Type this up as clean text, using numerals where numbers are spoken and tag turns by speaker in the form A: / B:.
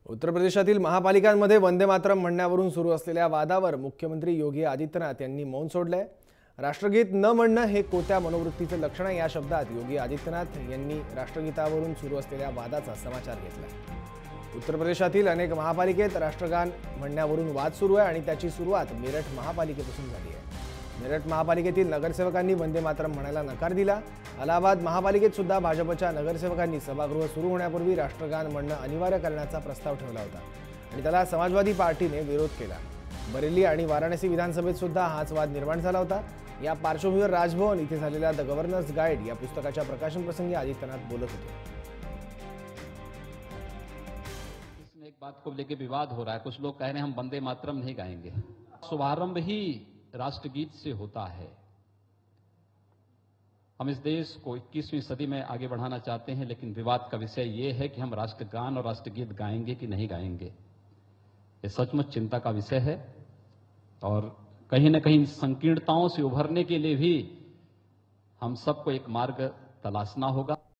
A: उत्तर प्रदेशातील महापालिकांमध्ये वंदे मातरम म्हणण्यावरून सुरू असलेल्या वादावर मुख्यमंत्री योगी आदित्यनाथ यांनी मौन सोडलंय। राष्ट्रगीत न म्हणणं हे कोत्या मनोवृत्तीचं लक्षण आहे, या शब्दात योगी आदित्यनाथ यांनी राष्ट्रगीतावरून सुरू असलेल्या वादाचा समाचार घेतलाय। उत्तर प्रदेशातील अनेक महापालिकेत राष्ट्रगान म्हणण्यावरून वाद सुरू आहे आणि त्याची सुरुवात मेरठ महापालिकेपासून झाली आहे। मेरठ महापालिकेतील नगरसेवकांनी वंदे मातरम म्हणायला नकार दिला। अलाहाबाद महापालिकेत सुद्धा भाजपच्या नगरसेवकांनी सभागृह सुरू होण्यापूर्वी राष्ट्रगान म्हणणं अनिवार्य करण्याचा प्रस्ताव ठेवला होता आणि त्याला समाजवादी पार्टीने विरोध केला। बरेली आणि वाराणसी विधानसभेत सुद्धा हाच वाद निर्माण झाला होता। या पार्श्वभूमीवर राजभवन इथे झालेल्या द गव्हर्नर्स गाईड या पुस्तकाच्या प्रकाशन प्रसंगी आदित्यनाथ बोलत होते।
B: इसमें एक बात को लेकर विवाद हो रहा है। कुछ लोग कह रहे हैं हम वंदे मातरम नहीं गाएंगे। शुभारंभ ही राष्ट्रगीत से होता है। हम इस देश को 21वीं सदी में आगे बढ़ाना चाहते हैं, लेकिन विवाद का विषय ये है कि हम राष्ट्रगान और राष्ट्रगीत गाएंगे कि नहीं गाएंगे। ये सचमुच चिंता का विषय है और कहीं न कहीं संकीर्णताओं से उभरने के लिए भी हम सबको एक मार्ग तलाशना होगा।